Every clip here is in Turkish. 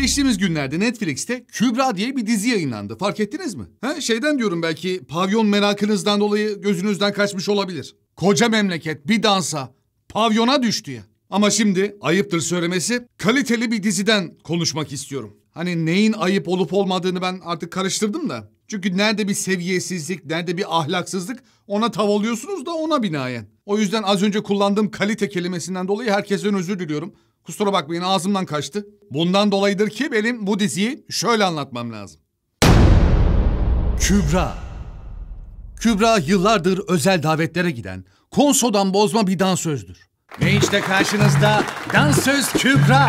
Geçtiğimiz günlerde Netflix'te Kübra diye bir dizi yayınlandı. Fark ettiniz mi? Şeyden diyorum, belki pavyon merakınızdan dolayı gözünüzden kaçmış olabilir. Koca memleket bir dansa, pavyona düştü ya. Ama şimdi ayıptır söylemesi, kaliteli bir diziden konuşmak istiyorum. Hani neyin ayıp olup olmadığını ben artık karıştırdım da. Çünkü nerede bir seviyesizlik, nerede bir ahlaksızlık, ona tav oluyorsunuz da ona binaen. O yüzden az önce kullandığım kalite kelimesinden dolayı herkesten özür diliyorum. Kusura bakmayın, ağzımdan kaçtı. Bundan dolayıdır ki benim bu diziyi şöyle anlatmam lazım. Kübra. Kübra yıllardır özel davetlere giden, konsodan bozma bir dansözdür. Ve işte karşınızda dansöz Kübra.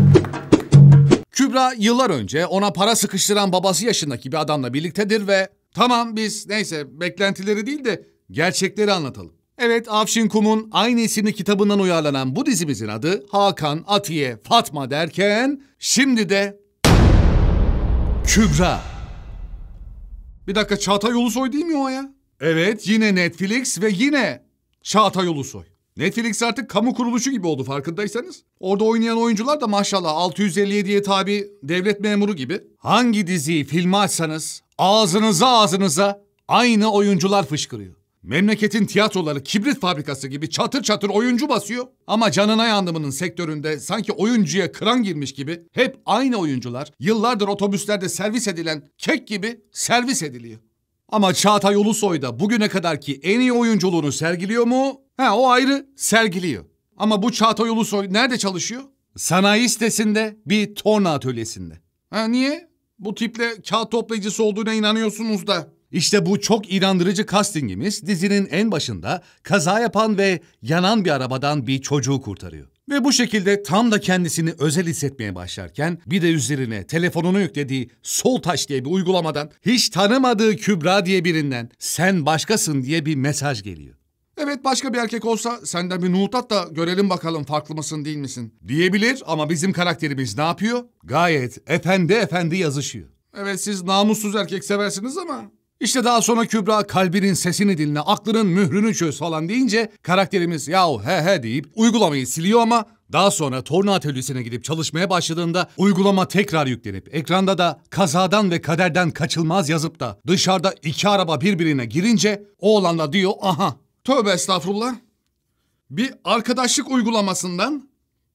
Kübra yıllar önce ona para sıkıştıran babası yaşındaki bir adamla birliktedir ve tamam biz neyse beklentileri değil de gerçekleri anlatalım. Evet, Afşin Kum'un aynı isimli kitabından uyarlanan bu dizimizin adı Hakan, Atiye, Fatma derken şimdi de Kübra. Bir dakika, Çağatay Ulusoy değil mi o ya? Evet, yine Netflix ve yine Çağatay Ulusoy. Netflix artık kamu kuruluşu gibi oldu farkındaysanız. Orada oynayan oyuncular da maşallah 657'ye tabi devlet memuru gibi. Hangi diziyi, filmi açsanız ağzınıza aynı oyuncular fışkırıyor. Memleketin tiyatroları kibrit fabrikası gibi çatır çatır oyuncu basıyor. Ama canına yandımının sektöründe sanki oyuncuya kıran girmiş gibi hep aynı oyuncular yıllardır otobüslerde servis edilen kek gibi servis ediliyor. Ama Çağatay Ulusoy da bugüne kadarki en iyi oyunculuğunu sergiliyor mu? O ayrı, sergiliyor. Ama bu Çağatay Ulusoy nerede çalışıyor? Sanayi sitesinde, bir torna atölyesinde. Niye? Bu tiple kağıt toplayıcısı olduğuna inanıyorsunuz da. İşte bu çok inandırıcı castingimiz dizinin en başında kaza yapan ve yanan bir arabadan bir çocuğu kurtarıyor. Ve bu şekilde tam da kendisini özel hissetmeye başlarken bir de üzerine telefonunu yüklediği Soltaş diye bir uygulamadan hiç tanımadığı Kübra diye birinden sen başkasın diye bir mesaj geliyor. Evet, başka bir erkek olsa senden bir nuhut at da görelim bakalım farklı mısın değil misin diyebilir ama bizim karakterimiz ne yapıyor? Gayet efendi yazışıyor. Evet, siz namussuz erkek seversiniz ama... İşte daha sonra Kübra kalbinin sesini dinle, aklının mührünü çöz falan deyince karakterimiz yahu he deyip uygulamayı siliyor ama daha sonra torna atölyesine gidip çalışmaya başladığında uygulama tekrar yüklenip ekranda da kazadan ve kaderden kaçılmaz yazıp da dışarıda iki araba birbirine girince oğlan da diyor aha tövbe estağfurullah bir arkadaşlık uygulamasından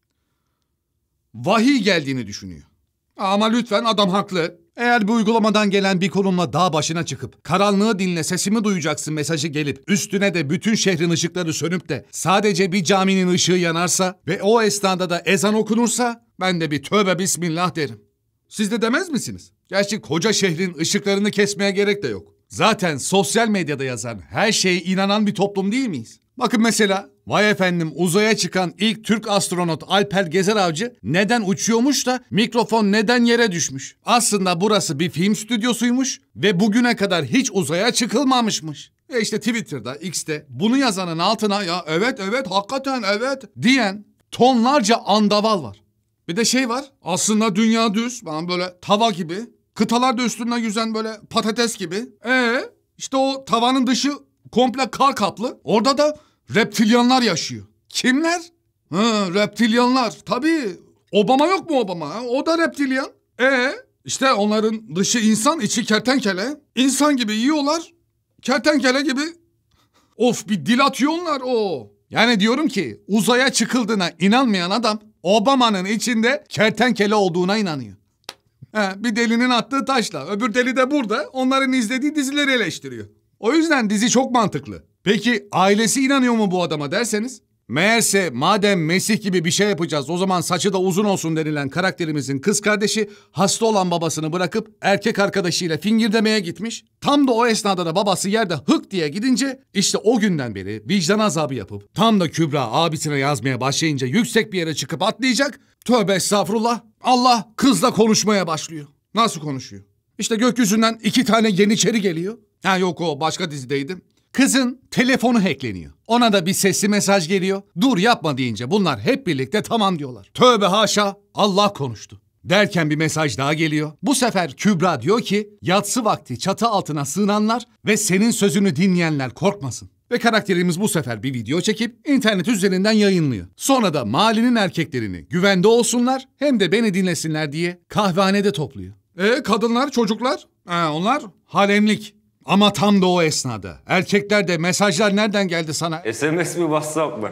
vahiy geldiğini düşünüyor. Ama lütfen adam haklı. Eğer bu uygulamadan gelen bir konumla dağ başına çıkıp karanlığı dinle sesimi duyacaksın mesajı gelip üstüne de bütün şehrin ışıkları sönüp de sadece bir caminin ışığı yanarsa ve o esnada da ezan okunursa ben de bir tövbe bismillah derim. Siz de demez misiniz? Gerçi koca şehrin ışıklarını kesmeye gerek de yok. Zaten sosyal medyada yazan her şeye inanan bir toplum değil miyiz? Bakın mesela vay efendim uzaya çıkan ilk Türk astronot Alper Gezer Avcı neden uçuyormuş da mikrofon neden yere düşmüş? Aslında burası bir film stüdyosuymuş ve bugüne kadar hiç uzaya çıkılmamışmış. İşte Twitter'da, X'te bunu yazanın altına ya evet hakikaten evet diyen tonlarca andaval var. Bir de şey var, aslında dünya düz, böyle tava gibi, kıtalar da üstünden yüzen böyle patates gibi. İşte o tavanın dışı komple kar kaplı. Orada da reptilyanlar yaşıyor. Kimler? Reptilyanlar. Tabii. Obama yok mu Obama? O da reptilyan. İşte onların dışı insan, içi kertenkele. İnsan gibi yiyorlar. Kertenkele gibi. Of bir dil atıyor onlar o. Yani diyorum ki uzaya çıkıldığına inanmayan adam Obama'nın içinde kertenkele olduğuna inanıyor. Bir delinin attığı taşla. Öbür deli de burada onların izlediği dizileri eleştiriyor. O yüzden dizi çok mantıklı. Peki ailesi inanıyor mu bu adama derseniz? Meğerse madem Mesih gibi bir şey yapacağız o zaman saçı da uzun olsun denilen karakterimizin kız kardeşi hasta olan babasını bırakıp erkek arkadaşıyla fingirdemeye gitmiş. Tam da o esnada da babası yerde hık diye gidince işte o günden beri vicdan azabı yapıp tam da Kübra abisine yazmaya başlayınca yüksek bir yere çıkıp atlayacak. Tövbe estağfurullah. Allah kızla konuşmaya başlıyor. Nasıl konuşuyor? İşte gökyüzünden 2 tane yeniçeri geliyor. Yok o başka dizideydi. Kızın telefonu hackleniyor. Ona da bir sesli mesaj geliyor. Dur yapma deyince bunlar hep birlikte tamam diyorlar. Tövbe haşa Allah konuştu. Derken bir mesaj daha geliyor. Bu sefer Kübra diyor ki yatsı vakti çatı altına sığınanlar ve senin sözünü dinleyenler korkmasın. Ve karakterimiz bu sefer bir video çekip internet üzerinden yayınlıyor. Sonra da mahallenin erkeklerini güvende olsunlar hem de beni dinlesinler diye kahvehanede topluyor. Kadınlar, çocuklar? Onlar haremlik. Ama tam da o esnada erkekler de mesajlar nereden geldi sana? SMS mi, WhatsApp mı?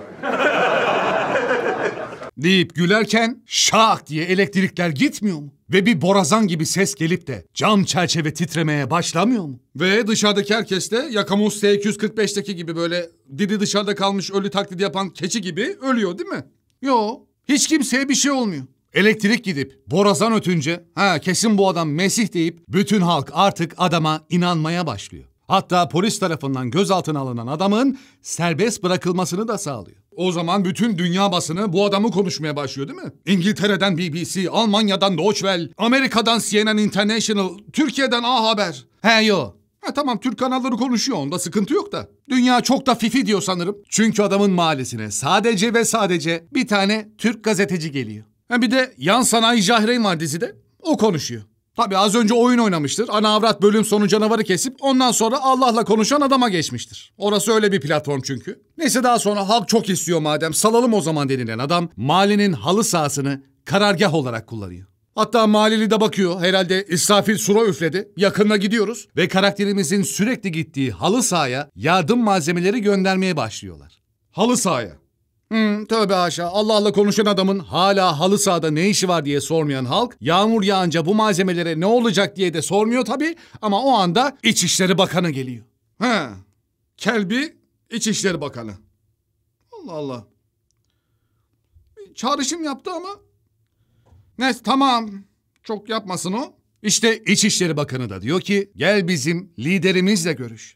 Deyip gülerken şak diye elektrikler gitmiyor mu? Ve bir borazan gibi ses gelip de cam çerçeve titremeye başlamıyor mu? Ve dışarıdaki herkes de Yakamoz T-245'teki gibi böyle dili dışarıda kalmış ölü taklidi yapan keçi gibi ölüyor değil mi? Yo, hiç kimseye bir şey olmuyor. Elektrik gidip borazan ötünce kesin bu adam Mesih deyip bütün halk artık adama inanmaya başlıyor. Hatta polis tarafından gözaltına alınan adamın serbest bırakılmasını da sağlıyor. O zaman bütün dünya basını bu adamı konuşmaya başlıyor değil mi? İngiltere'den BBC, Almanya'dan Deutsche Welle, Amerika'dan CNN International, Türkiye'den A Haber. Tamam, Türk kanalları konuşuyor, onda sıkıntı yok da. Dünya çok da fifi diyor sanırım. Çünkü adamın mahallesine sadece ve sadece bir tane Türk gazeteci geliyor. Bir de yan sanayi Jahreyn var dizide, o konuşuyor. Tabii az önce oyun oynamıştır. Ana avrat bölüm sonu canavarı kesip ondan sonra Allah'la konuşan adama geçmiştir. Orası öyle bir platform çünkü. Neyse, daha sonra halk çok istiyor madem salalım o zaman denilen adam mahallenin halı sahasını karargah olarak kullanıyor. Hatta mahalleli de bakıyor, herhalde İsrafil sura üfledi, yakında gidiyoruz ve karakterimizin sürekli gittiği halı sahaya yardım malzemeleri göndermeye başlıyorlar. Halı sahaya. Tövbe haşa, Allah'la konuşan adamın hala halı sahada ne işi var diye sormayan halk, yağmur yağınca bu malzemelere ne olacak diye de sormuyor tabii, ama o anda İçişleri Bakanı geliyor. Kelbi İçişleri Bakanı. Allah Allah. Çağrışım yaptı ama. Neyse, tamam, çok yapmasın o. İşte İçişleri Bakanı da diyor ki gel bizim liderimizle görüş.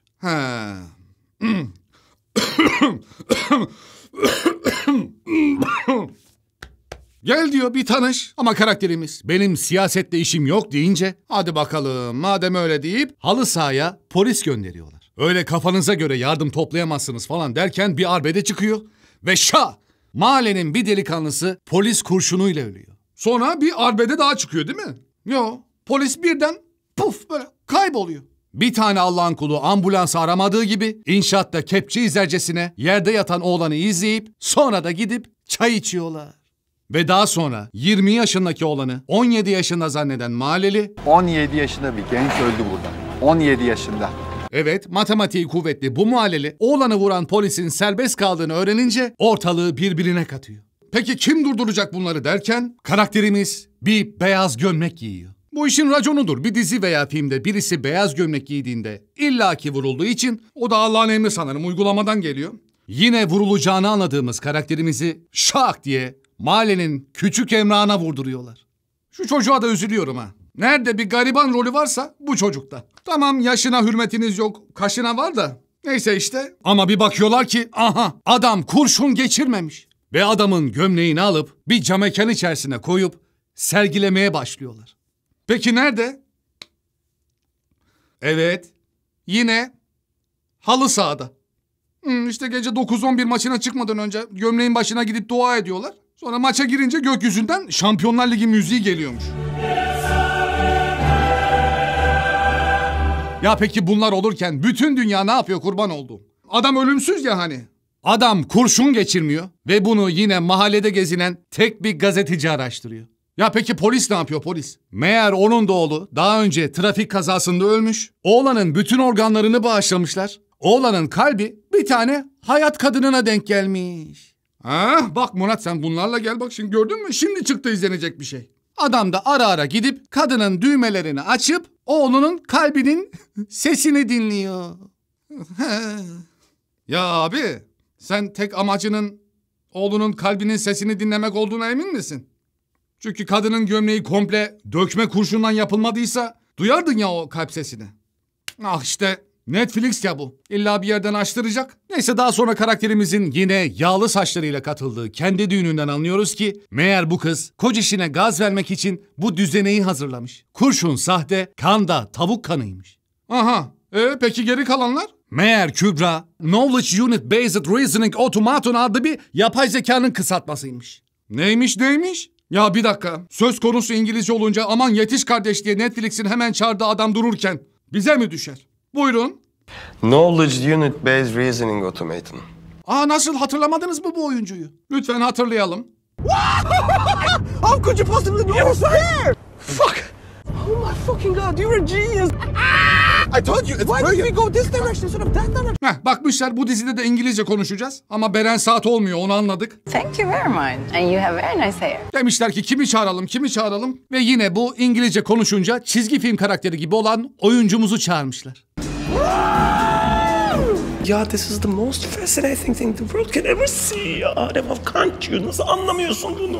Gel diyor, bir tanış. Ama karakterimiz benim siyasetle işim yok deyince hadi bakalım madem öyle deyip halı sahaya polis gönderiyorlar. Öyle kafanıza göre yardım toplayamazsınız falan derken bir arbede çıkıyor ve mahallenin bir delikanlısı polis kurşunuyla ölüyor. Sonra bir arbede daha çıkıyor değil mi? Yo, polis birden puf böyle kayboluyor. Bir tane Allah'ın kulu ambulans aramadığı gibi inşaatta kepçe izlercesine yerde yatan oğlanı izleyip sonra da gidip çay içiyorlar. Ve daha sonra 20 yaşındaki oğlanı 17 yaşında zanneden mahalleli 17 yaşında bir genç öldü burada. 17 yaşında. Evet, matematiği kuvvetli bu mahalleli oğlanı vuran polisin serbest kaldığını öğrenince ortalığı birbirine katıyor. Peki kim durduracak bunları derken karakterimiz bir beyaz gömlek giyiyor. Bu işin raconudur. Bir dizi veya filmde birisi beyaz gömlek giydiğinde illaki vurulduğu için o da Allah'ın emri sanırım, uygulamadan geliyor. Yine vurulacağını anladığımız karakterimizi şak diye mahallenin küçük Emrah'ına vurduruyorlar. Şu çocuğa da üzülüyorum ha. Nerede bir gariban rolü varsa bu çocukta. Tamam, yaşına hürmetiniz yok, kaşına var da. Neyse işte. Ama bir bakıyorlar ki adam kurşun geçirmemiş. Ve adamın gömleğini alıp bir camekan içerisine koyup sergilemeye başlıyorlar. Peki nerede? Evet, yine halı sahada. İşte gece 9-11 maçına çıkmadan önce gömleğin başına gidip dua ediyorlar. Sonra maça girince gökyüzünden Şampiyonlar Ligi müziği geliyormuş. Ya peki bunlar olurken bütün dünya ne yapıyor kurban olduğum? Adam ölümsüz ya hani. Adam kurşun geçirmiyor ve bunu yine mahallede gezinen tek bir gazeteci araştırıyor. Ya peki polis ne yapıyor polis? Meğer onun da oğlu daha önce trafik kazasında ölmüş. Oğlanın bütün organlarını bağışlamışlar. Oğlanın kalbi bir tane hayat kadınına denk gelmiş. Bak Murat, sen bunlarla gel bak, şimdi gördün mü? Şimdi çıktı izlenecek bir şey. Adam da ara ara gidip kadının düğmelerini açıp oğlunun kalbinin sesini dinliyor. Ya abi, sen tek amacının oğlunun kalbinin sesini dinlemek olduğuna emin misin? Çünkü kadının gömleği komple dökme kurşundan yapılmadıysa duyardın ya o kalp sesini. İşte Netflix ya bu. İlla bir yerden açtıracak. Neyse, daha sonra karakterimizin yine yağlı saçlarıyla katıldığı kendi düğününden anlıyoruz ki meğer bu kız kocişine gaz vermek için bu düzeneyi hazırlamış. Kurşun sahte, kan da tavuk kanıymış. Peki geri kalanlar? Meğer Kübra, Knowledge Unit Based Reasoning Automation adlı bir yapay zekanın kısaltmasıymış. Neymiş? Ya bir dakika, söz konusu İngilizce olunca aman yetiş kardeş diye Netflix'in hemen çağırdığı adam dururken bize mi düşer? Buyurun, Knowledge Unit Based Reasoning Automaton. Nasıl hatırlamadınız mı bu oyuncuyu? Lütfen hatırlayalım. How could you possibly know I was there? Fuck! Oh my fucking god, you're a genius! I told you, it's Why did we go this direction instead of that direction? Bakmışlar bu dizide de İngilizce konuşacağız. Ama Beren Saat olmuyor, onu anladık. Thank you very much. And you have very nice hair. Demişler ki kimi çağıralım? Ve yine bu İngilizce konuşunca çizgi film karakteri gibi olan oyuncumuzu çağırmışlar. Ya this is the most fascinating thing the world can ever see ya. Adem can't you? Nasıl anlamıyorsun bunu?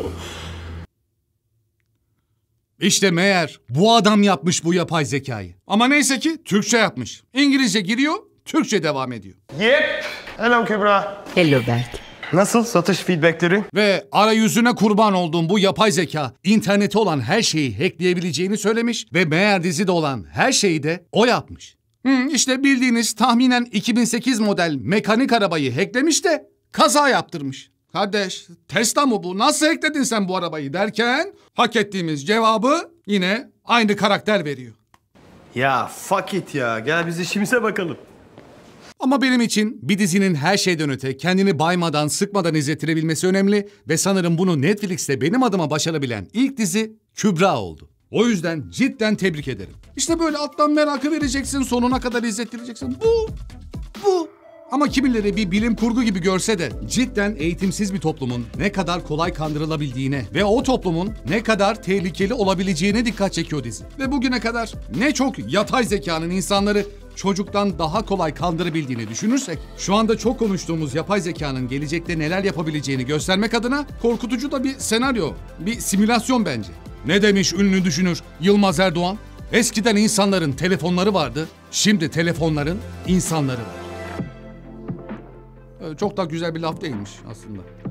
İşte meğer bu adam yapmış bu yapay zekayı. Ama neyse ki Türkçe yapmış. İngilizce giriyor, Türkçe devam ediyor. Yep. Hello Kübra. Hello Berk. Nasıl satış feedbackleri? Ve arayüzüne kurban olduğum bu yapay zeka internete olan her şeyi hackleyebileceğini söylemiş ve meğer dizide olan her şeyi de o yapmış. İşte bildiğiniz tahminen 2008 model mekanik arabayı hacklemiş de kaza yaptırmış. Kardeş, Tesla mı bu? Nasıl hackledin sen bu arabayı derken hak ettiğimiz cevabı yine aynı karakter veriyor. Ya fuck it ya. Gel biz işimize bakalım. Ama benim için bir dizinin her şeyden öte kendini baymadan, sıkmadan izlettirebilmesi önemli ve sanırım bunu Netflix'te benim adıma başarabilen ilk dizi Kübra oldu. O yüzden cidden tebrik ederim. İşte böyle alttan merakı vereceksin, sonuna kadar izlettireceksin. Bu. Ama kimileri bir bilim kurgu gibi görse de cidden eğitimsiz bir toplumun ne kadar kolay kandırılabildiğine ve o toplumun ne kadar tehlikeli olabileceğine dikkat çekiyor dizi. Ve bugüne kadar ne çok yapay zekanın insanları çocuktan daha kolay kandırabildiğini düşünürsek, şu anda çok konuştuğumuz yapay zekanın gelecekte neler yapabileceğini göstermek adına korkutucu da bir senaryo, bir simülasyon bence. Ne demiş ünlü düşünür Yılmaz Erdoğan? Eskiden insanların telefonları vardı, şimdi telefonların insanları var. Çok da güzel bir laf değilmiş aslında.